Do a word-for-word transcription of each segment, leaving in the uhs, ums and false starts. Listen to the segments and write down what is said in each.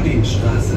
Odinstraße.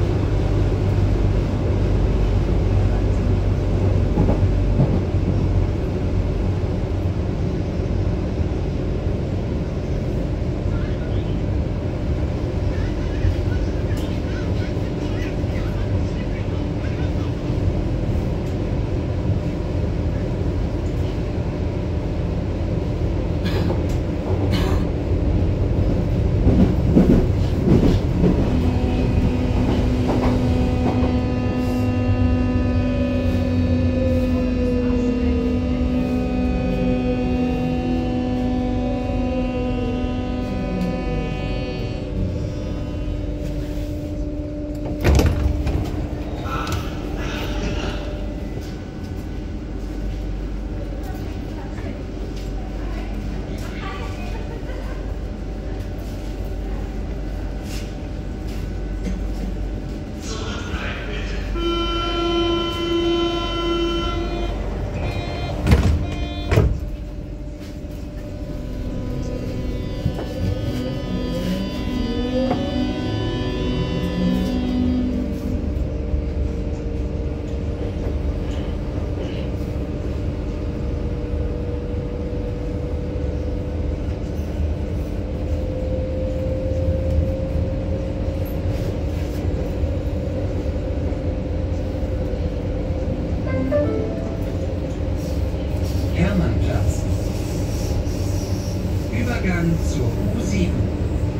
Hermannplatz. Übergang zur U sieben.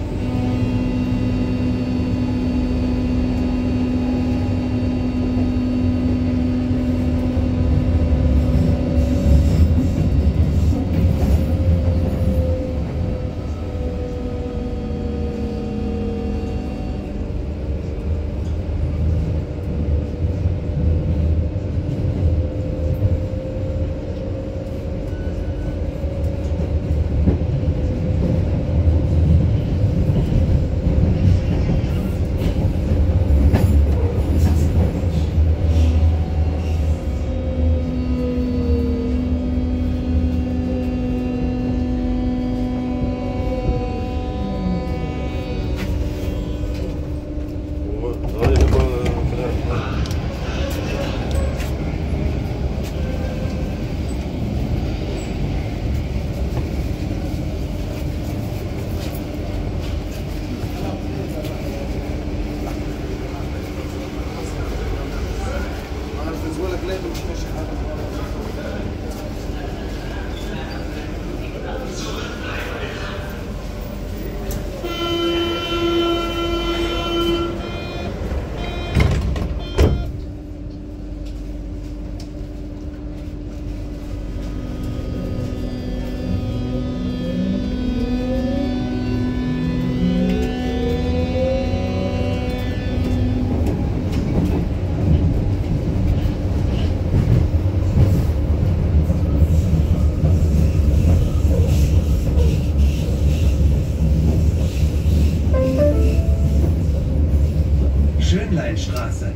Schönleinstraße.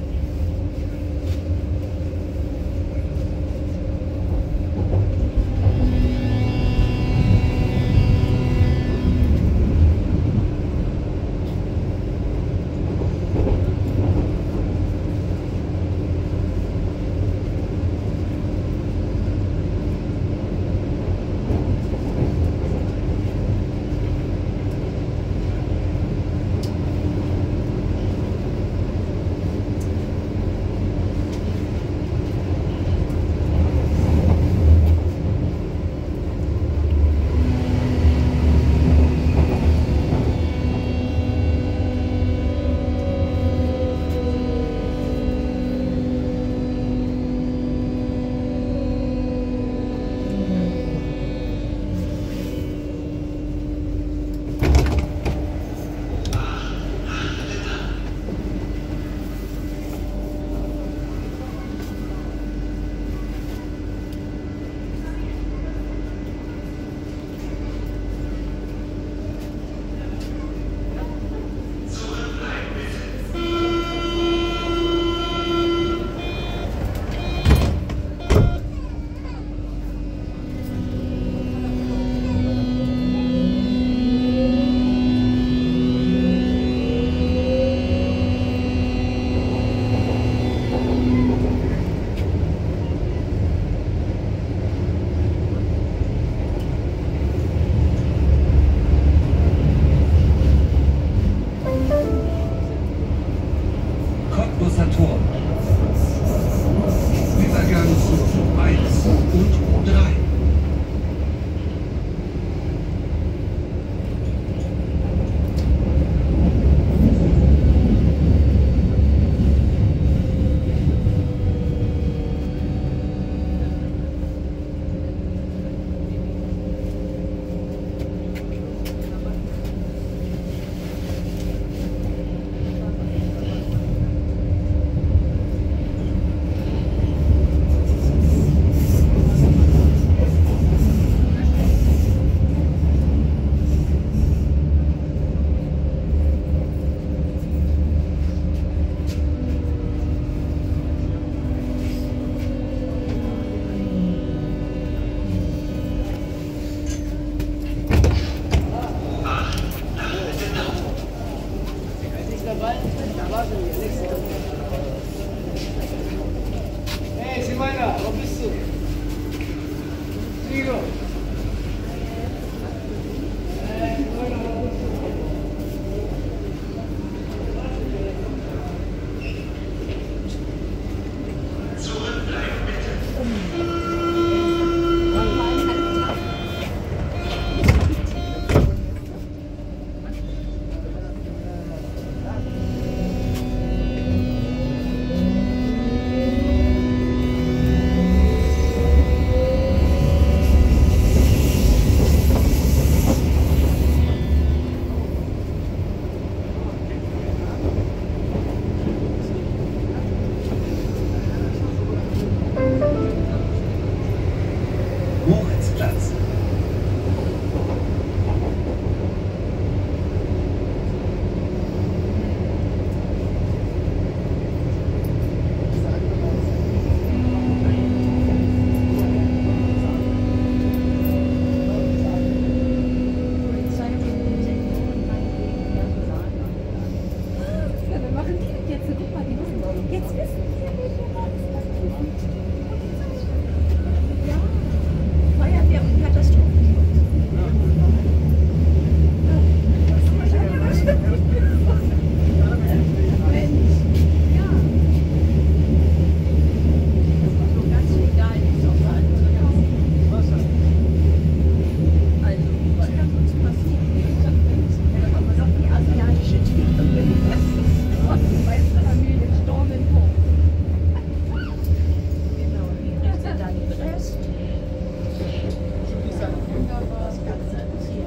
Hey, Simona, wo bist du? Sigo. Moritzplatz. Wir machen die jetzt. Guck mal, die wissen. Jetzt wissen wir, wie wir ja. Feuerwehr und Katastrophen. Mensch, ja. So ganz egal, wie es auf der anderen Seite ist. Also, was kann uns passieren? Da haben wir doch die asiatische Tiere. Weißt du, Familie Stormen hoch. Genau, wie kriegt ihr dann den Rest? Wunderbar, das Ganze hier.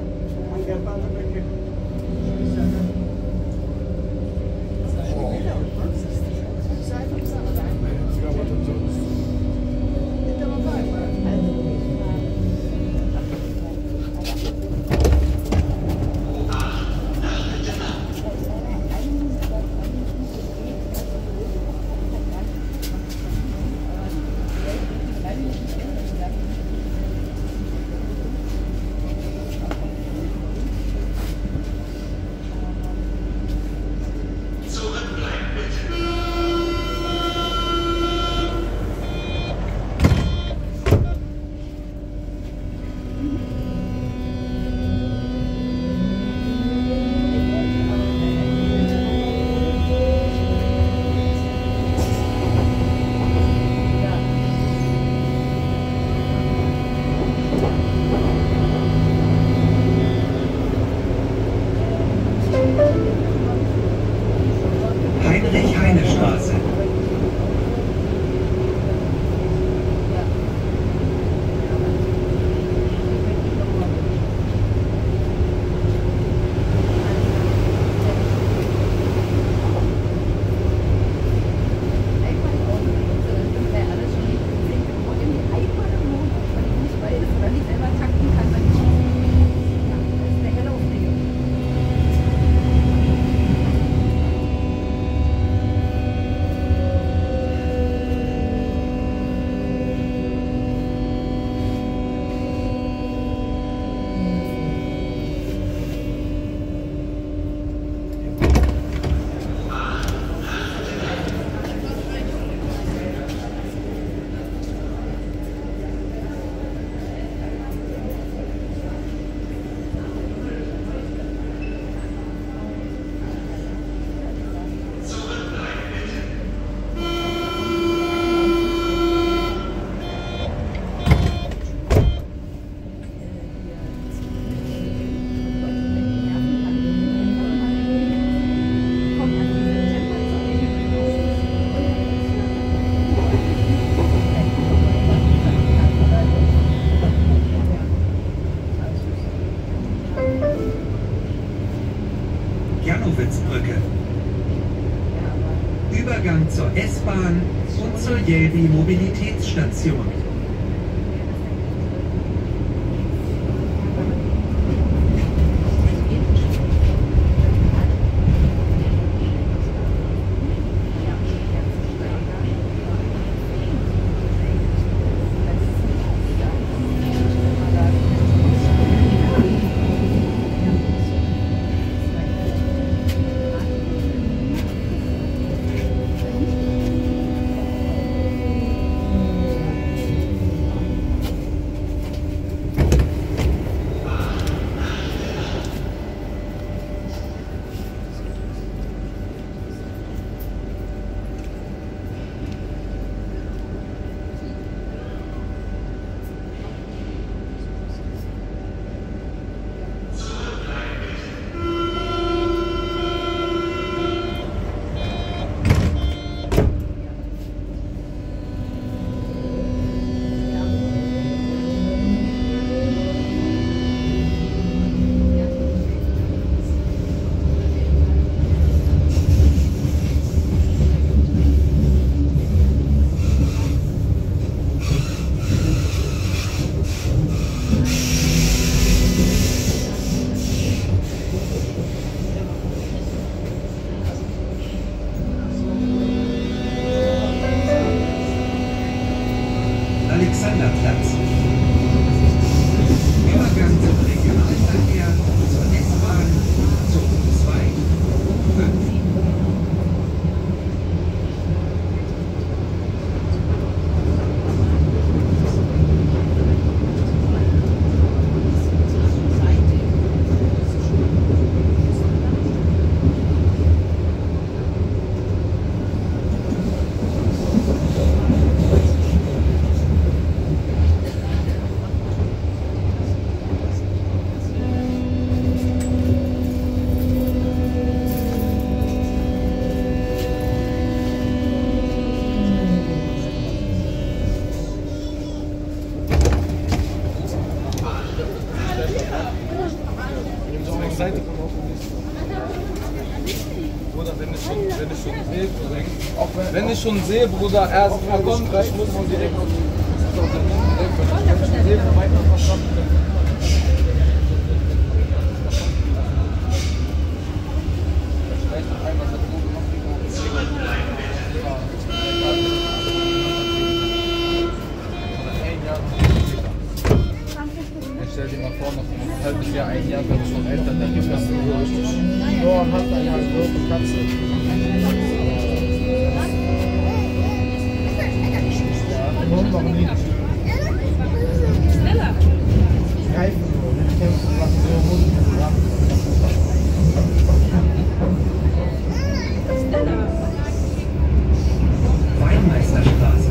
Heinrich-Heine-Straße. Janowitzbrücke. Übergang zur S-Bahn und zur Jelbi Mobilitätsstation. Bruder, wenn ich schon, wenn ich schon sehe, auch wenn, wenn ich schon sehe, Bruder, erst mal kommt, ich muss mal direkt auf die direkt, wenn ich schon sehe, wo weiter was kommt. Stell dir mal vor, noch ein halbes Jahr, ein Jahr, wenn du schon älter, dann gibt es so richtig. Nur hat er ja so eine Katze. Ja, Hund noch nie. Schneller. Reifen so, die kämpfen nach so Hunden. Schneller. Weinmeisterstraße.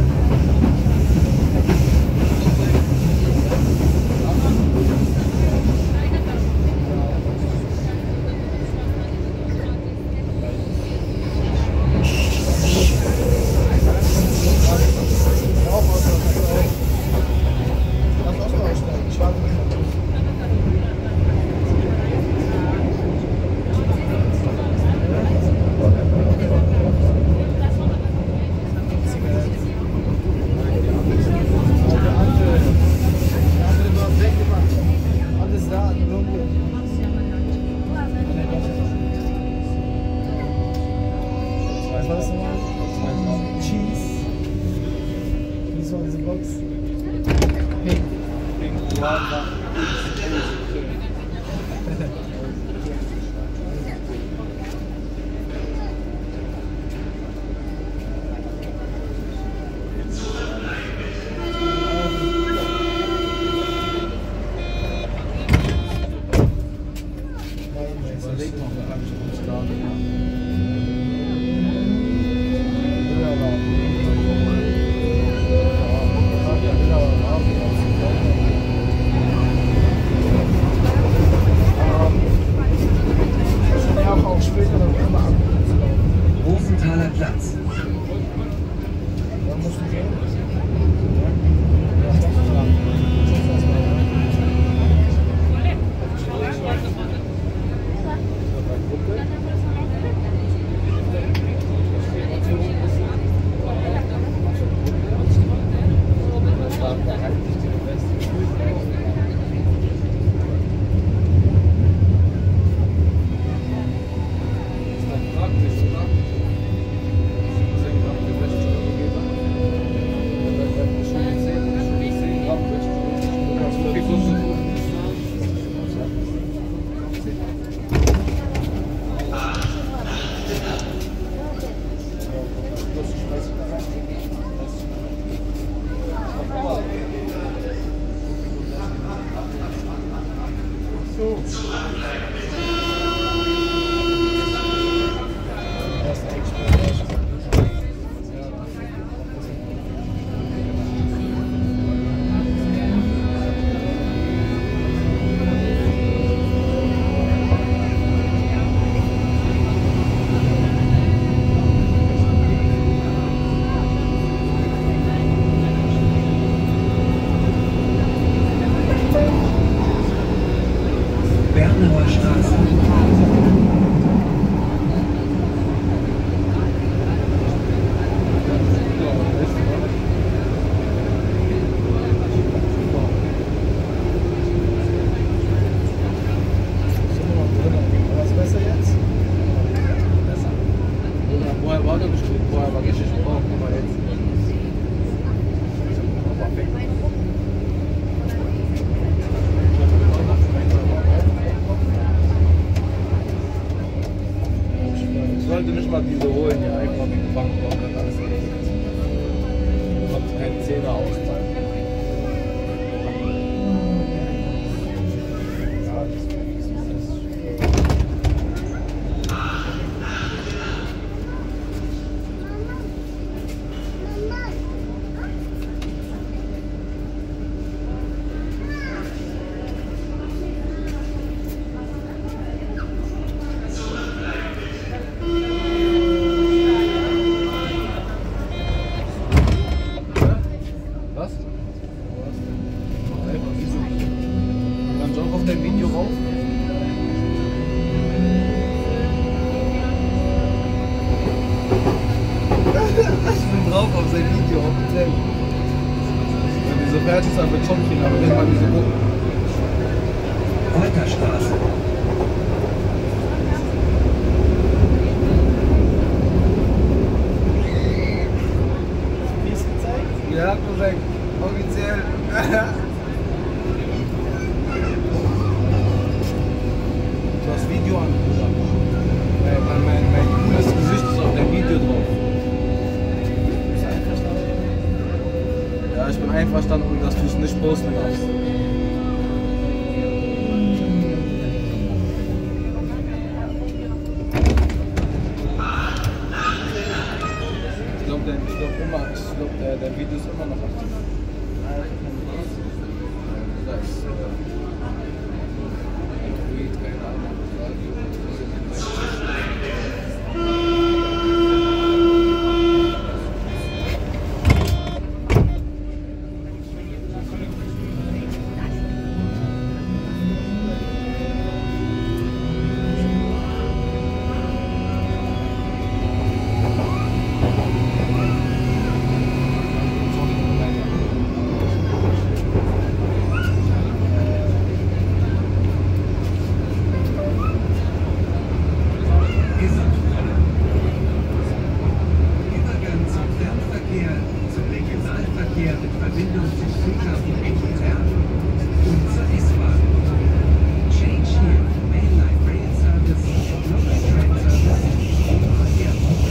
Rosenthaler Platz. Bernauer Straße. Was besser jetzt? Besser. Oder vorher war der bestimmt, vorher war richtig hoch, aber jetzt. Perfekt. Ich sollte nicht mal diese holen hier einfach mit dem Bank bauen, dann alles geht. Kommt keine Zähne ausfallen. Ja, das ist Was? fertig sein mit Chomkin, aber wenn man diese Gruppen. Reuterstraße. Wie ist gezeigt? Ja, korrekt. Offiziell. Du hast Video an, Bruder. Mein, mein, mein, mein cooles Gesicht ist auf dem Video drauf. Bist du einverstanden? Ja, ich bin einverstanden, dass du es nicht posten darfst. Ich glaube, dein, ich glaub immer, ich glaub, der, dein Video ist immer noch aktiv. Da ist, äh, ein Tweet, keine Ahnung. Übergang zum Fernverkehr, zum Regionalverkehr mit Verbindung zum Flughafen Echtern und zur S-Bahn. Change here for Mainline Rail Service, Local Train Service, Verkehr.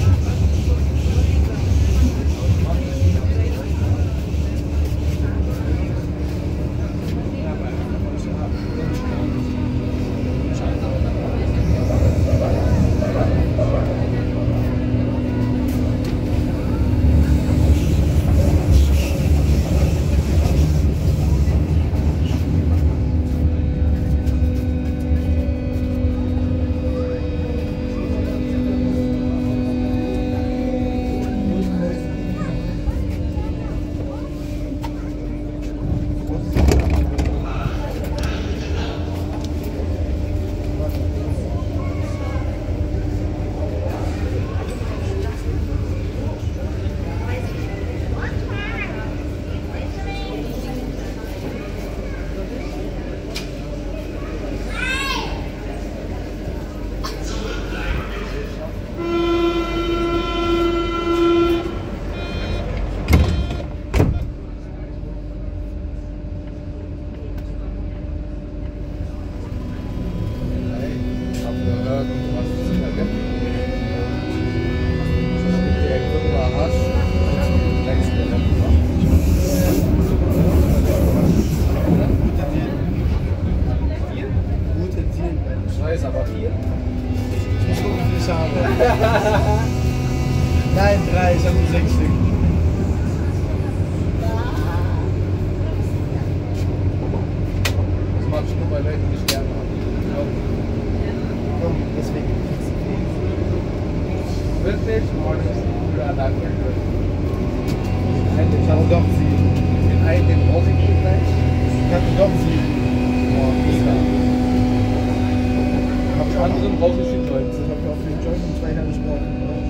Nein, drei, ich habe nur sechs Stück. Das mache ich nur bei Leuten, die ich gerne habe. Komm, deswegen. Wirklich? Ja, danke. Ich habe doch sieben. Den einen, den brauche ich nicht gleich. Ich hatte doch sieben. Oh, mega. Hab ich anderen brauche ich den Joints. Ich habe auch für den Joint und zwei habe ich brauchen.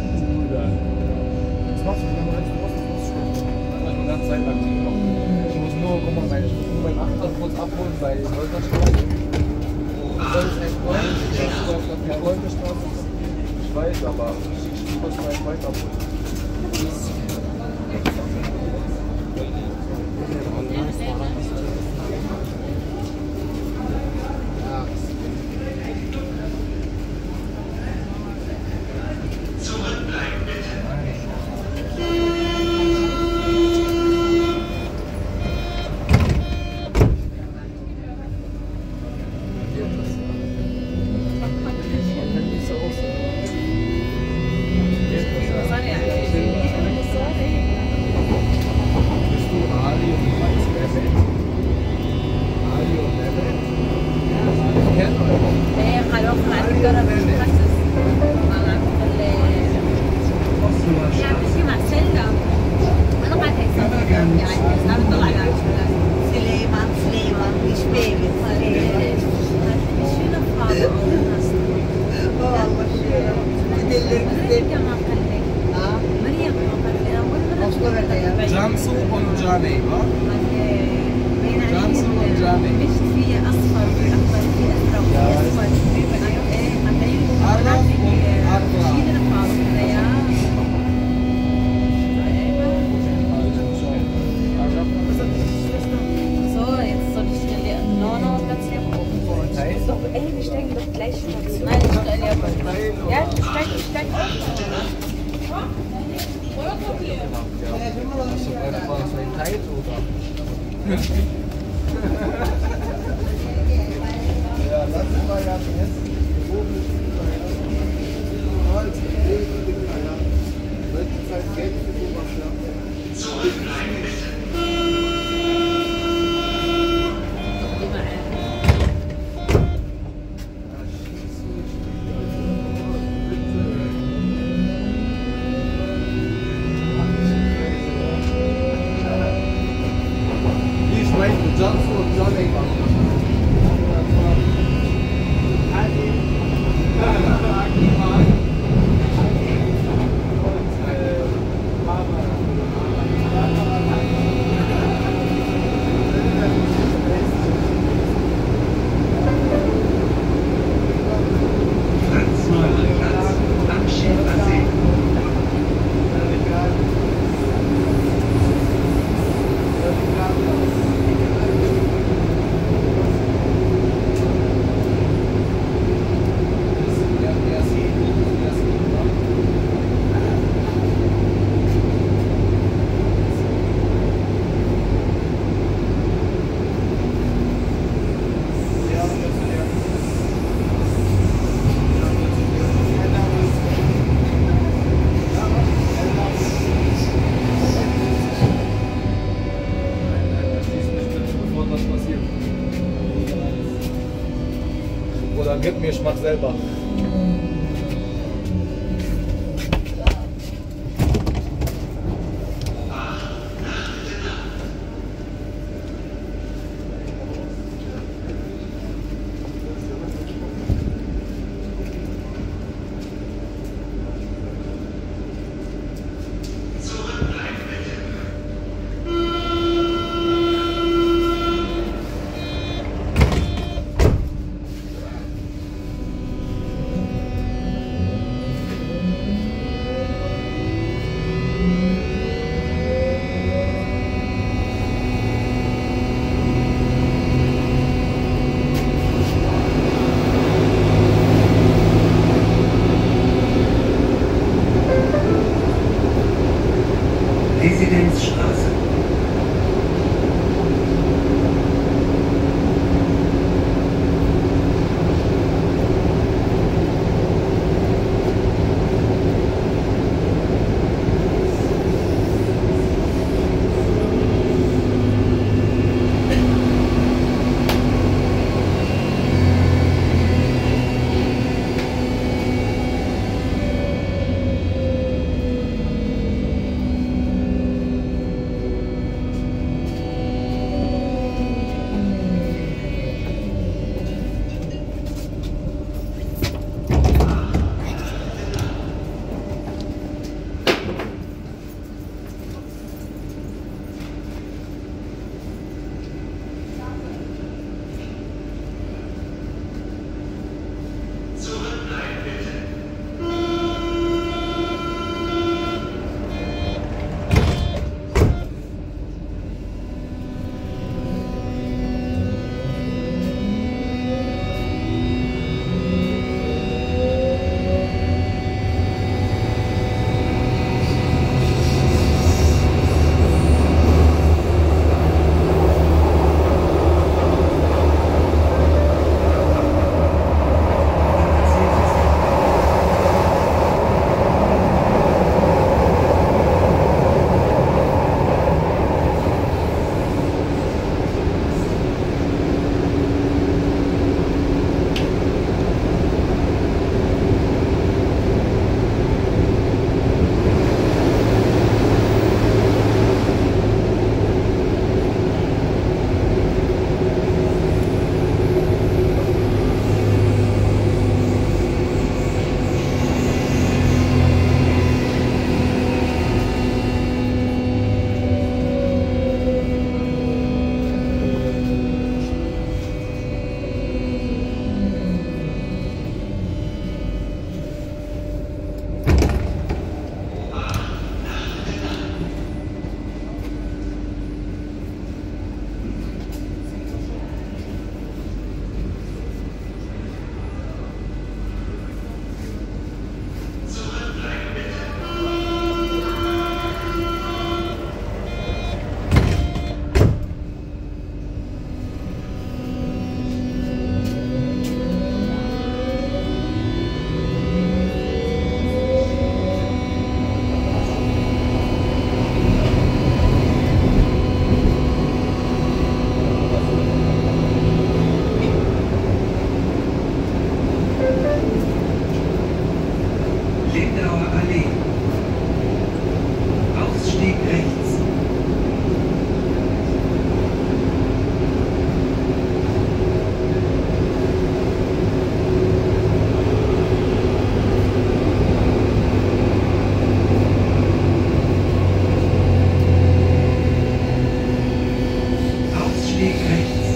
Was machst du? Wie lange meinst du, was du machst? Ich bin die ganze Zeit aktiv noch. Ich muss nur, guck mal, ich muss nur meinen Achter kurz abholen bei Wolterstraße. Das ist echt neu. Ja, Wolterstraße. Ich weiß, aber ich muss meinen weiter abholen. Jansu und Jane, wa? Hast du gerade mal so ein Teil oder? Ja, lass uns mal ja essen. Oben ist es mal ja. Ah, jetzt ist es nicht mehr, ja. Weil die Zeit Geld für sowas, ja. Johnson und John Eckmann. Franz-Neumann-Platz am Schäfersee. Oder gib mir, ich mach selber. Lindauer Allee. Ausstieg rechts. Ausstieg rechts.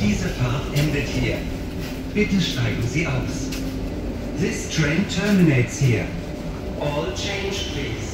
Diese Fahrt endet hier. Bitte steigen Sie aus. This train terminates here. All change, please.